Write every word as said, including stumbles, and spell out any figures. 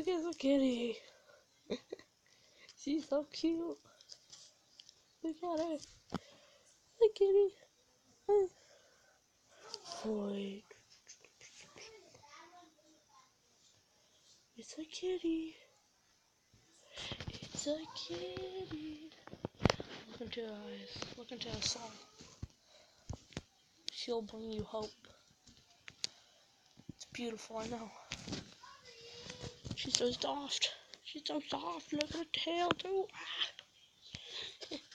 Look at the kitty. She's so cute. Look at her. The kitty. Boy. It's a kitty. It's a kitty. Look into her eyes. Look into her soul. She'll bring you hope. It's beautiful, I know. She's so soft. She's so soft. Look at her tail, too. Ah.